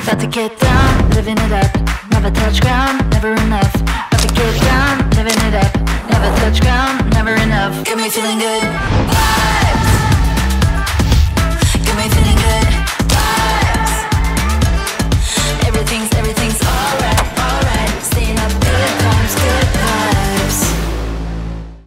About to get down, living it up. Never touch ground, never enough. About to get down, living it up. Never touch ground, never enough. Got me feeling good.